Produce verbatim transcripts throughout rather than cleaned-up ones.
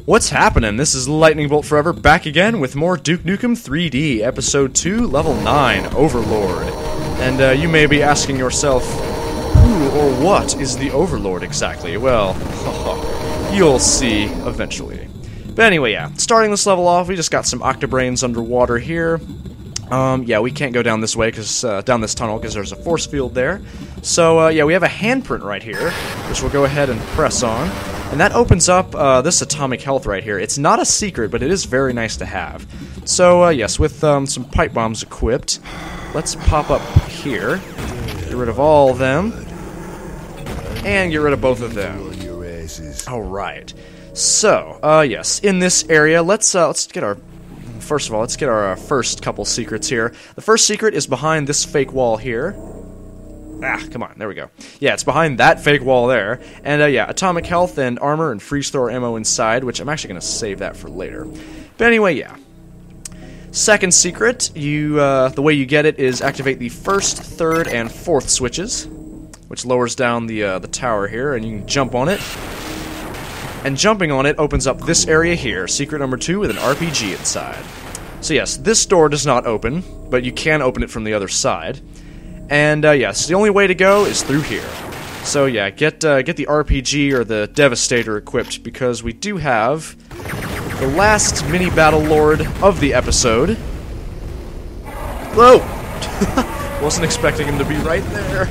What's happening? This is Lightning Bolt Forever back again with more Duke Nukem three D, Episode two, Level nine, Overlord. And uh, you may be asking yourself, who or what is the Overlord exactly? Well, you'll see eventually. But anyway, yeah, starting this level off, we just got some Octobrains underwater here. Um, yeah, we can't go down this way, because uh, down this tunnel, because there's a force field there. So, uh, yeah, we have a handprint right here, which we'll go ahead and press on. And that opens up uh, this atomic health right here. It's not a secret, but it is very nice to have. So, uh, yes, with um, some pipe bombs equipped, let's pop up here, get rid of all of them, and get rid of both of them. Alright. So, uh, yes, in this area, let's, uh, let's get our... First of all, let's get our uh, first couple secrets here. The first secret is behind this fake wall here. Ah, come on, there we go. Yeah, it's behind that fake wall there. And, uh, yeah, atomic health and armor and freeze thrower ammo inside, which I'm actually going to save that for later. But anyway, yeah. Second secret, you, uh, the way you get it is activate the first, third, and fourth switches, which lowers down the, uh, the tower here, and you can jump on it. And jumping on it opens up this area here, secret number two, with an R P G inside. So yes, this door does not open, but you can open it from the other side. And uh, yes, the only way to go is through here. So yeah, get uh, get the R P G or the Devastator equipped, because we do have the last mini battle lord of the episode. Whoa! Wasn't expecting him to be right there.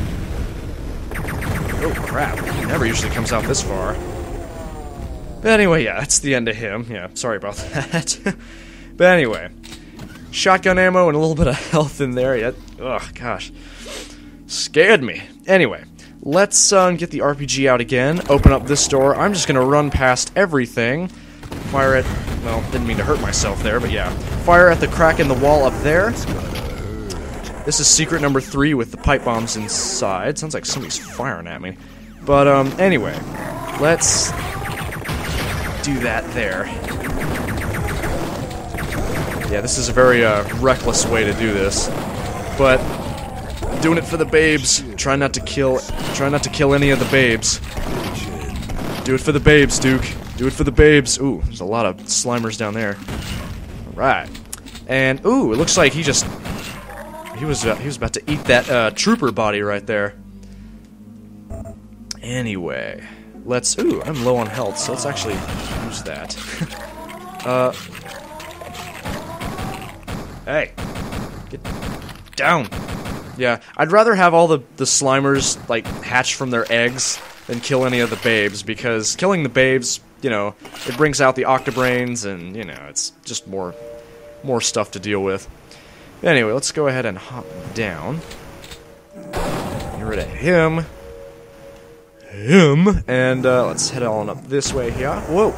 Oh crap! He never usually comes out this far. But anyway, yeah, that's the end of him. Yeah, sorry about that. But anyway, shotgun ammo and a little bit of health in there. Yeah, ugh, gosh. Scared me. Anyway, let's uh, get the R P G out again, open up this door. I'm just going to run past everything. Fire at... Well, didn't mean to hurt myself there, but yeah. Fire at the crack in the wall up there. This is secret number three with the pipe bombs inside. Sounds like somebody's firing at me. But, um, anyway. Let's... do that there. Yeah, this is a very uh, reckless way to do this, but doing it for the babes. Try not to kill. Try not to kill any of the babes. Do it for the babes, Duke. Do it for the babes. Ooh, there's a lot of Slimers down there. All right, and ooh, it looks like he just he was uh, he was about to eat that uh, trooper body right there. Anyway. Let's... Ooh, I'm low on health, so let's actually use that. uh... Hey! Get down! Yeah, I'd rather have all the, the Slimers, like, hatch from their eggs than kill any of the babes, because killing the babes, you know, it brings out the Octobrains, and, you know, it's just more, more stuff to deal with. Anyway, let's go ahead and hop down. Get rid of him. Him, and uh, let's head on up this way here. Whoa!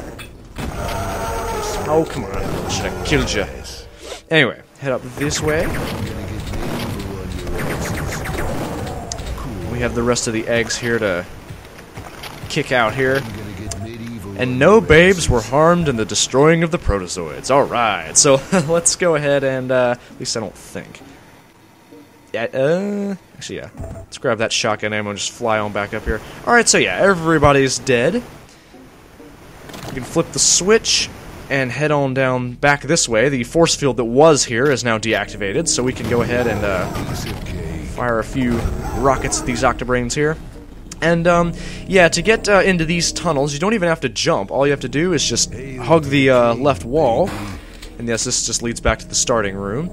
Oh, come on. Should have killed you. Anyway, head up this way. We have the rest of the eggs here to kick out here. And no babes were harmed in the destroying of the protozoids. Alright, so let's go ahead and, uh, at least I don't think. Yeah, uh, actually, yeah. Let's grab that shotgun ammo and just fly on back up here. Alright, so yeah, everybody's dead. You can flip the switch and head on down back this way. The force field that was here is now deactivated, so we can go ahead and uh, fire a few rockets at these Octobrains here. And, um, yeah, to get uh, into these tunnels, you don't even have to jump. All you have to do is just hug the uh, left wall. And yes, this just leads back to the starting room.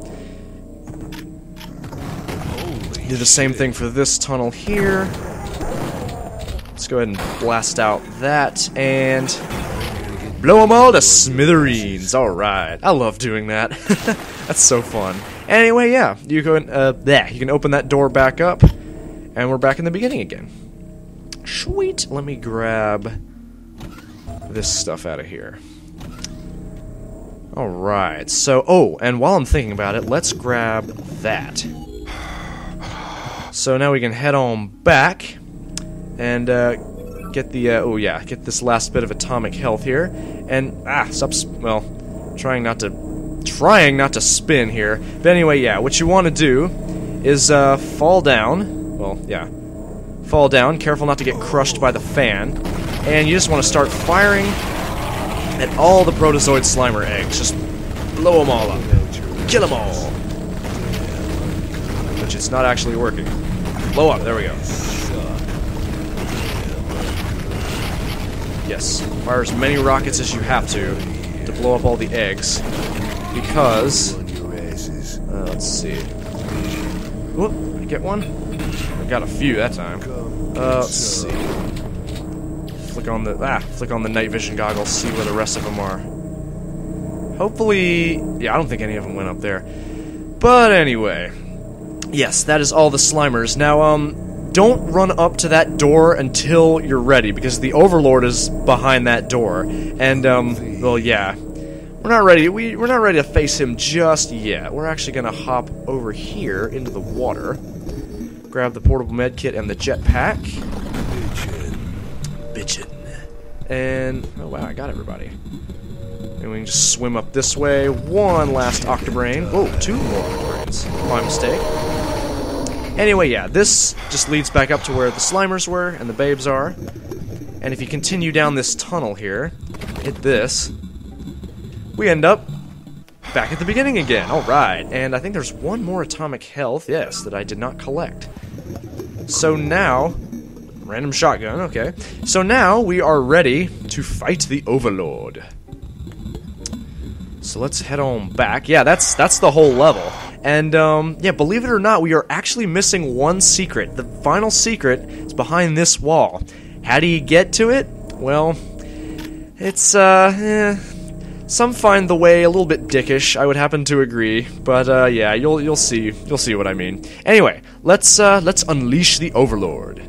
Do the same thing for this tunnel here. Let's go ahead and blast out that, and blow them all to smithereens. Alright, I love doing that. That's so fun. Anyway, yeah, you can, uh, yeah, you can open that door back up, and we're back in the beginning again. Sweet. Let me grab this stuff out of here. Alright, so, oh, and while I'm thinking about it, let's grab that. So now we can head on back and uh, get the, uh, oh yeah, get this last bit of atomic health here. And, ah, stop, well, trying not to, trying not to spin here. But anyway, yeah, what you want to do is uh, fall down, well, yeah, fall down, careful not to get crushed by the fan, and you just want to start firing at all the Protozoid Slimer eggs. Just blow them all up. Kill them all. Which it's not actually working. Blow up, there we go. Yes, fire as many rockets as you have to to blow up all the eggs. Because... Uh, let's see. Whoop, did I get one? I got a few that time. Uh, let's see. Flick on the ah, flick on the night vision goggles, see where the rest of them are. Hopefully, yeah, I don't think any of them went up there. But anyway, yes, that is all the Slimers. Now, um, don't run up to that door until you're ready, because the Overlord is behind that door. And um, well, yeah, we're not ready. We we're not ready to face him just yet. We're actually gonna hop over here into the water, grab the portable med kit and the jetpack. Bitchin'. And, oh wow, I got everybody. And we can just swim up this way. One last Octobrain. Oh, two more Octobrains. My mistake. Anyway, yeah, this just leads back up to where the Slimers were and the babes are. And if you continue down this tunnel here, hit this, we end up back at the beginning again. Alright, and I think there's one more atomic health, yes, that I did not collect. So now... Random shotgun, okay. So now we are ready to fight the Overlord. So let's head on back. Yeah, that's that's the whole level. And, um, yeah, believe it or not, we are actually missing one secret. The final secret is behind this wall. How do you get to it? Well, it's, uh, eh, some find the way a little bit dickish, I would happen to agree. But, uh, yeah, you'll you'll see. You'll see what I mean. Anyway, let's, uh, let's unleash the Overlord.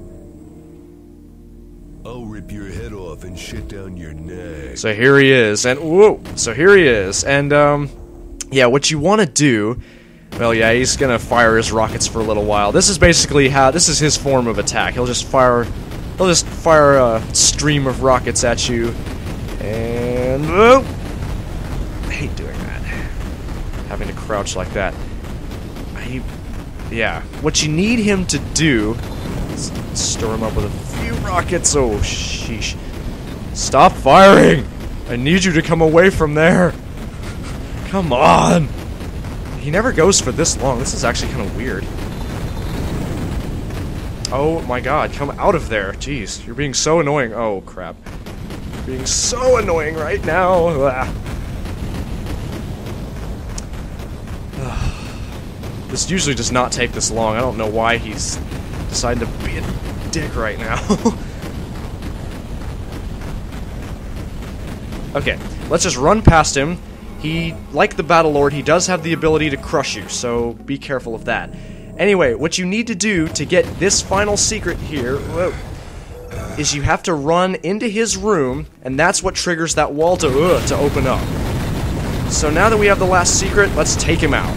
I'll rip your head off and shit down your neck. So here he is, and whoa, so here he is, and um, yeah, what you want to do, well, yeah, he's gonna fire his rockets for a little while. This is basically how, this is his form of attack. He'll just fire, he'll just fire a stream of rockets at you, and whoa, I hate doing that, having to crouch like that. I, yeah, what you need him to do. Stir him up with a few rockets. Oh, sheesh. Stop firing! I need you to come away from there. Come on! He never goes for this long. This is actually kind of weird. Oh my god, come out of there. Jeez, you're being so annoying. Oh, crap. You're being so annoying right now. This usually does not take this long. I don't know why he's decided to be a dick right now. Okay, let's just run past him. He, like the Battlelord, he does have the ability to crush you, so be careful of that. Anyway, what you need to do to get this final secret here, whoa, is you have to run into his room, and that's what triggers that wall to, uh, to open up. So now that we have the last secret, let's take him out.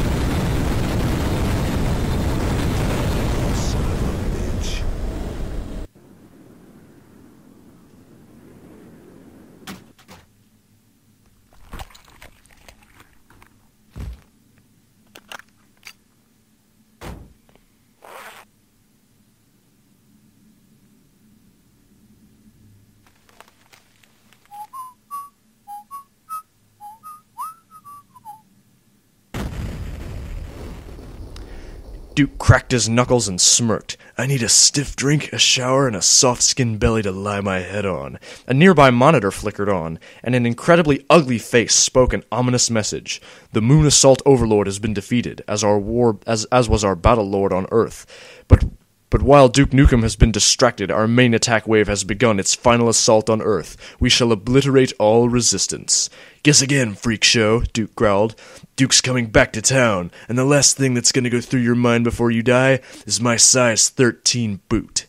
Duke cracked his knuckles and smirked. I need a stiff drink, a shower, and a soft-skinned belly to lie my head on. A nearby monitor flickered on, and an incredibly ugly face spoke an ominous message. The Moon Assault Overlord has been defeated, as our war as as was our Battle Lord on Earth. But but while Duke Nukem has been distracted, our main attack wave has begun its final assault on Earth. We shall obliterate all resistance. Guess again, freak show, Duke growled. Duke's coming back to town, and the last thing that's gonna go through your mind before you die is my size thirteen boot.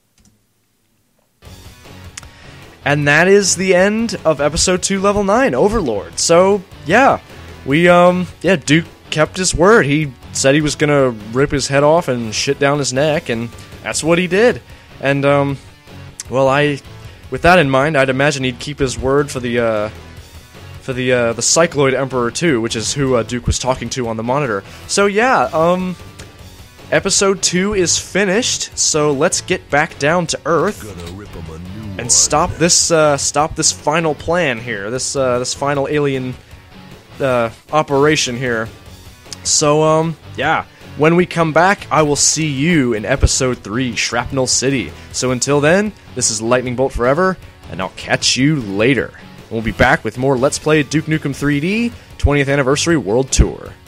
And that is the end of episode two, level nine, Overlord. So, yeah, we, um, yeah, Duke kept his word. He said he was gonna rip his head off and shit down his neck, and that's what he did. And, um, well, I, with that in mind, I'd imagine he'd keep his word for the, uh, for the, uh, the Cycloid Emperor too, which is who, uh, Duke was talking to on the monitor. So, yeah, um, episode two is finished, so let's get back down to Earth. Gonna rip him a new and stop this uh, stop this final plan here, this uh, this final alien uh, operation here. So um yeah, when we come back, I will see you in episode three, Shrapnel City. So until then, this is Lightning Bolt Forever, and I'll catch you later. We'll be back with more Let's Play Duke Nukem three D twentieth Anniversary World Tour.